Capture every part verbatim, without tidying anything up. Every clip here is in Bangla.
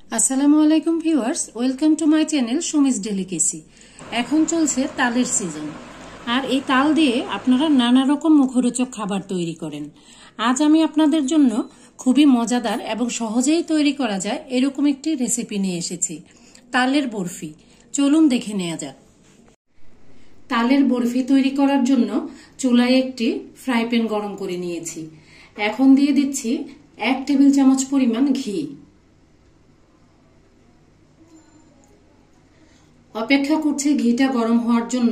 আসসালামু আলাইকুম viewers, welcome to my channel Sumi's delicacy. এখন চলছে তালের সিজন, আর এই তাল দিয়ে আপনারা নানা রকম মুখরোচক খাবার তৈরি করেন। আজ আমি আপনাদের জন্য খুবই মজাদার এবং সহজেই তৈরি করা যায় এরকম একটি রেসিপি নিয়ে এসেছি, তালের বরফি। চলুন দেখে নেওয়া যাক। তালের বরফি তৈরি করার জন্য চুলায় একটি ফ্রাই প্যান গরম করে নিয়েছি। এখন দিয়ে দিচ্ছি এক টেবিল চামচ পরিমাণ ঘি। অপেক্ষা করছি ঘিটা গরম হওয়ার জন্য।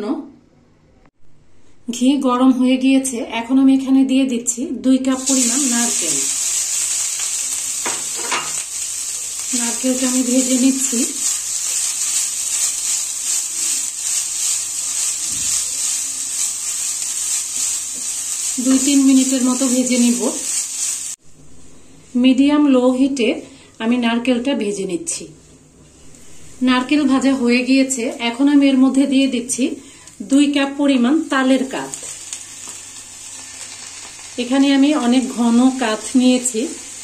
ঘি গরম হয়ে গিয়েছে, এখন আমি এখানে দিয়ে দিচ্ছি দুই কাপ পরিমাণ নারকেল। নারকেলটা আমি ভেজে নিচ্ছি। দুই তিন মিনিটের মতো ভেজে নিব। মিডিয়াম লো হিটে আমি নারকেলটা ভেজে নিচ্ছি। নারকেল ভাজা হয়ে গিয়েছে, এখন আমি এর মধ্যে দিয়ে দিচ্ছি দুই কাপ পরিমাণ তালের কাঠ। এখানে আমি অনেক ঘন কাঠ নিয়েছি।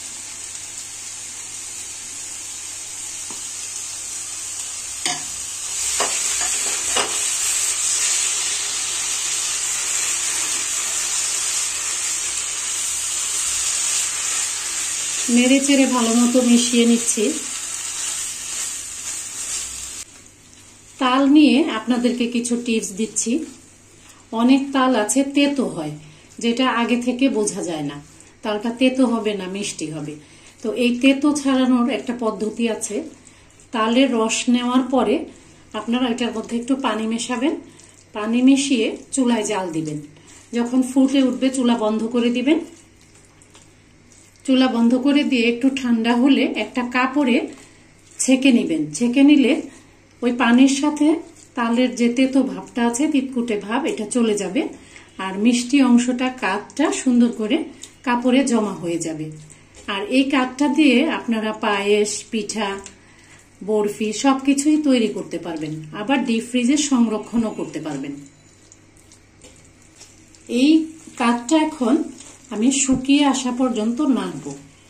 নেড়ে চেড়ে ভালো মতো মিশিয়ে নিচ্ছি। তাল নিয়ে আপনাদেরকে কিছু টিপস দিচ্ছি। অনেক তাল আছে তেতো হয়, যেটা আগে থেকে বোঝা যায় না তালটা তেতো হবে না মিষ্টি হবে। তো এই তেতো ছাড়ানোর একটা পদ্ধতি আছে। তালের রস নেওয়ার পরে আপনারা এটার মধ্যে একটু পানি মেশাবেন। পানি মিশিয়ে চুলায় জাল দিবেন। যখন ফুটে উঠবে চুলা বন্ধ করে দিবেন। চুলা বন্ধ করে দিয়ে একটু ঠান্ডা হলে একটা কাপড়ে ছেঁকে নিবেন। ছেঁকে নিলে ওই পানির সাথে তালের যে তেতো ভাবটা আছে, তিতকুটে ভাব, এটা চলে যাবে। আর মিষ্টি অংশটা, কাঠটা সুন্দর করে কাপড়ে জমা হয়ে যাবে। আর এই কাঠটা দিয়ে আপনারা পায়েস, পিঠা, বরফি সবকিছুই তৈরি করতে পারবেন। আবার ডিপ ফ্রিজে সংরক্ষণও করতে পারবেন। এই কাঠটা এখন আমি শুকিয়ে আসা পর্যন্ত নাড়ব।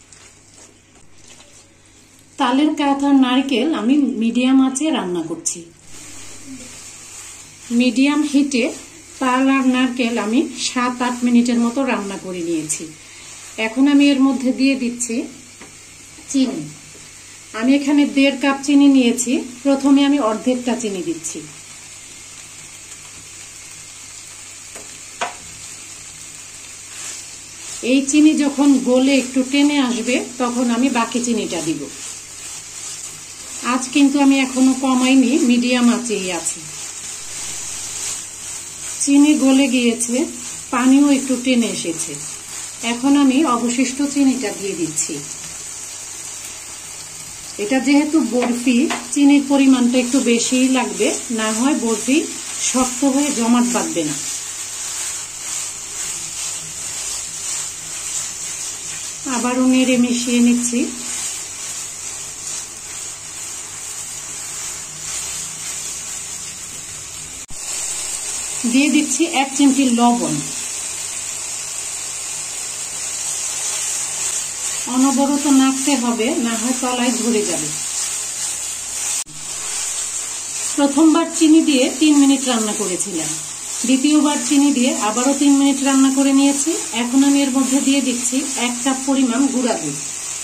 তালের কাঠ আর নারকেল আমি মিডিয়াম আঁচে রান্না করছি। মিডিয়াম হিটে তাল আর নারকেল আমি সাত আট মিনিটের মতো রান্না করে নিয়েছি। এখন আমি এর মধ্যে দিয়ে দিচ্ছি চিনি। আমি এখানে দেড় কাপ চিনি নিয়েছি। প্রথমে আমি অর্ধেকটা চিনি দিচ্ছি। এই চিনি যখন গলে একটু টেনে আসবে তখন আমি বাকি চিনিটা দিব। আজ কিন্তু আমি এখনো কমাইনি, মিডিয়াম আঁচেই আছে। চিনি গলে গিয়েছে, পানিও একটু টেনে এসেছে। এখন আমি অবশিষ্ট চিনিটা দিয়ে দিচ্ছি। এটা যেহেতু বরফি, চিনির পরিমাণটা একটু বেশিই লাগবে, না হয় বরফি শক্ত হয়ে জমাট বাঁধবে না। আবারও নেড়ে মিশিয়ে নিচ্ছি। দিয়ে দিচ্ছি এক চিমটি লবণ। অনবরত নাড়তে হবে, না হয় তলায় ধরে যাবে। প্রথমবার চিনি দিয়ে তিন মিনিট রান্না করেছিলাম। দ্বিতীয়বার চিনি দিয়ে আবারও তিন মিনিট রান্না করে নিয়েছি। এখন আমি এর মধ্যে দিয়ে দিচ্ছি এক কাপ পরিমাণ গুঁড়া দুধ।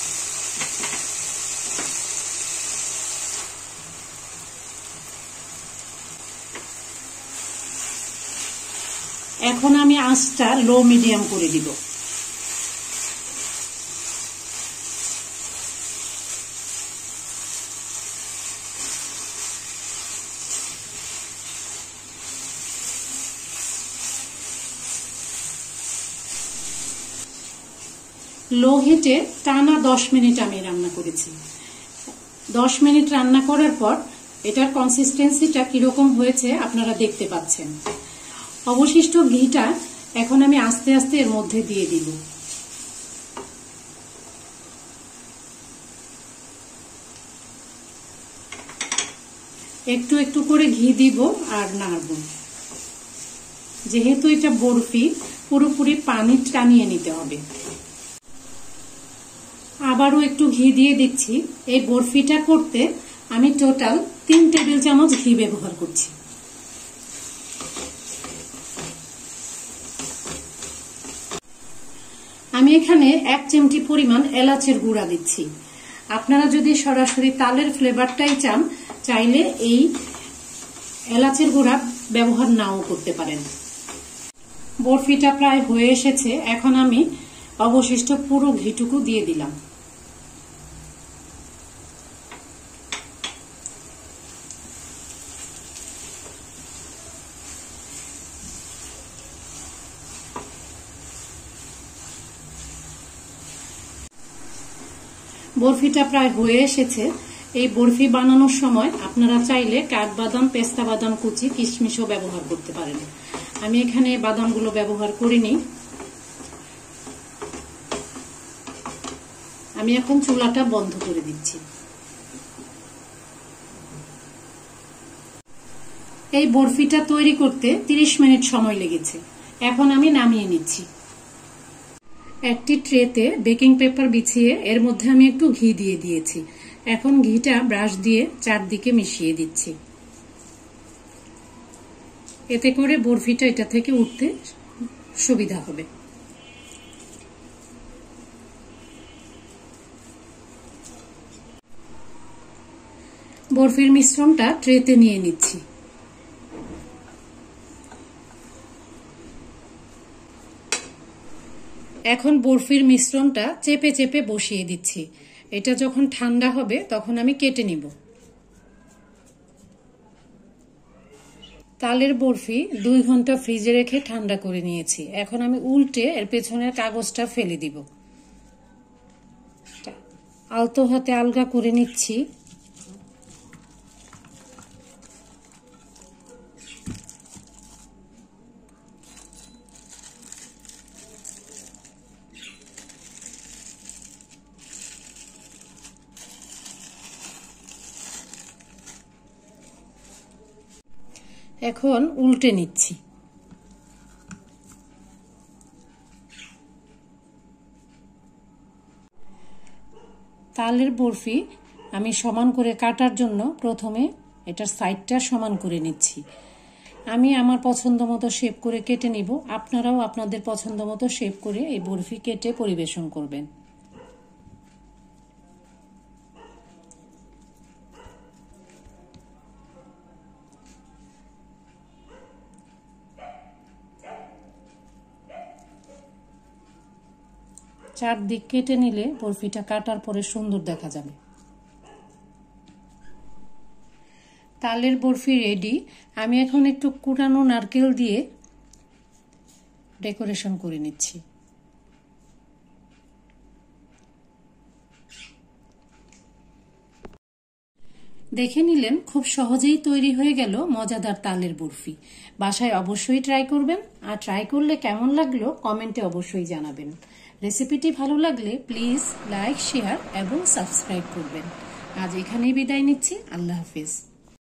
এখন আমি আঁচটা লো মিডিয়াম করে দিব। লো হিটে টানা দশ মিনিট আমি রান্না করেছি। দশ মিনিট রান্না করার পর এটার কনসিস্টেন্সিটা কিরকম হয়েছে আপনারা দেখতে পাচ্ছেন। অবশিষ্ট ঘিটা এখন আমি আস্তে আস্তে এর মধ্যে দিয়ে দিব। একটু একটু করে ঘি দিব আর নাড়ব। যেহেতু এটা বরফি, পুরোপুরি পানি টানিয়ে নিতে হবে। আবারও একটু ঘি দিয়ে দিচ্ছি। এই বরফিটা করতে আমি টোটাল তিন টেবিল চামচ ঘি ব্যবহার করছি। আমি এখানে এক চিমটি পরিমাণ এলাচের গুঁড়া দিচ্ছি। আপনারা যদি সরাসরি তালের ফ্লেভারটাই চান, চাইলে এই এলাচের গুঁড়া ব্যবহার নাও করতে পারেন। বরফিটা প্রায় হয়ে এসেছে, এখন আমি অবশিষ্ট পুরো ঘিটুকু দিয়ে দিলাম। বরফিটা প্রায় হয়ে এসেছে। এই বরফি বানানোর সময় আপনারা চাইলে কাঠবাদাম, পেস্তা বাদাম কুচি, কিশমিশও ব্যবহার করতে পারেন। আমি এখানে বাদামগুলো ব্যবহার করিনি। আমি এখন চুলাটা বন্ধ করে দিচ্ছি। এই বরফিটা তৈরি করতে তিরিশ মিনিট সময় লেগেছে। এখন আমি নামিয়ে নিচ্ছি। একটি ট্রেতে বেকিং পেপার বিছিয়ে এর মধ্যে আমি একটু ঘি দিয়ে দিয়েছি। এখন ঘিটা ব্রাশ দিয়ে চারদিকে মিশিয়ে দিচ্ছি। এতে করে বরফিটা এটা থেকে উঠতে সুবিধা হবে। বরফির মিশ্রণটা ট্রেতে নিয়ে নিচ্ছি। এখন বরফির মিশ্রণটা চেপে চেপে বসিয়ে দিচ্ছি। এটা যখন ঠান্ডা হবে তখন আমি কেটে নিব। তালের বরফি দুই ঘন্টা ফ্রিজে রেখে ঠান্ডা করে নিয়েছি। এখন আমি উল্টে এর পেছনের কাগজটা ফেলে দিব। আলতো হাতে আলগা করে নিচ্ছি। এখন উল্টে নিচ্ছি। তালের বরফি আমি সমান করে কাটার জন্য প্রথমে এটার সাইডটা সমান করে নিচ্ছি। আমি আমার পছন্দ মতো শেপ করে কেটে নিব। আপনারাও আপনাদের পছন্দ মতো শেপ করে এই বরফি কেটে পরিবেশন করবেন। চারদিক কেটে নিলে বরফিটা কাটার পরে সুন্দর দেখা যাবে। তালের বরফি রেডি। আমি এখন একটু কুড়ানো নারকেল দিয়ে ডেকোরেশন করে নিচ্ছি। দেখে নিলেন খুব সহজেই তৈরি হয়ে গেল মজাদার তালের বরফি। বাসায় অবশ্যই ট্রাই করবেন, আর ট্রাই করলে কেমন লাগলো কমেন্টে অবশ্যই জানাবেন। রেসিপিটি ভালো লাগলে প্লিজ লাইক, শেয়ার এবং সাবস্ক্রাইব করবেন। আজ এখানেই বিদায় নিচ্ছি। আল্লাহ হাফিজ।